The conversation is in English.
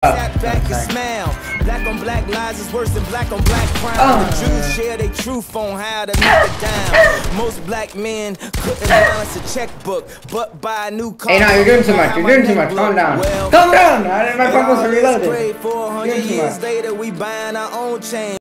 sat back and smile. Black on black lies is worse than black on black crime. The Jews share their truth on how to knock it down. Most black men couldn't balance a checkbook, but buy a new car. Hey, no, you're doing too much. You're doing too much. Calm down. Calm down. My phone was reloaded. You're doing too much. Later, we buying our own chain.